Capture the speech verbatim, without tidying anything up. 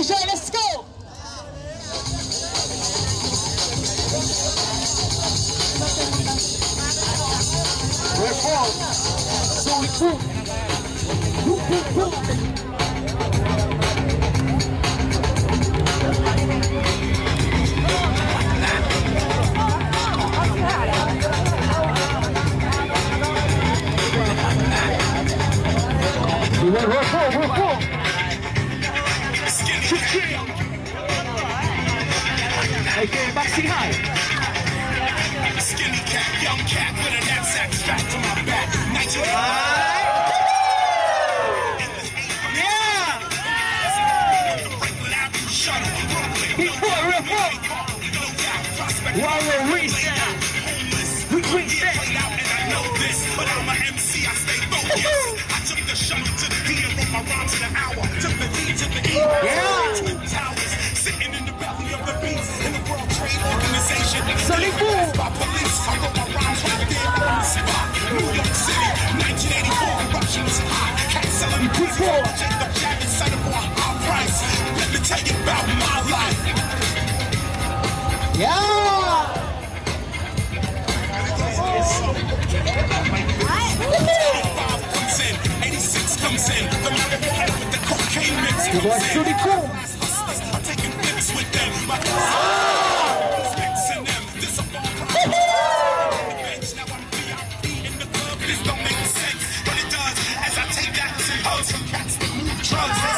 J, let's go. We're full. So we cool. Cool, cool, cool. We're full, we're full. Okay, Maxi High. Skinny cat, young cat with a knapsack strapped to my back. nineteen Yeah! He's full, we're full. While we're racing, we reach it. I know this, but I'm a M C, I stay focused. I took the shuttle to the theater from my rhyme to the hour. Took the lead to the E. Yeah! Twin towers, sitting in the belly of the beast. In the World Trade Organization. Sonny Boom! By police, I wrote my rhymes right there on the spot. New York City, nineteen eighty-four, corruption was hot. Can't sell it before. Jacob Jackson settled for a high price. Let me tell you about my life. Yeah! eighty-five comes in, eighty-six comes in. The marijuana with the cocaine mix comes That's in. pretty cool. I'm taking flips with them. My oh! Mixing them. This a far cry. Now I'm V I P in the club. This don't make sense, but it does. As I take that and hugs from cats that move drugs.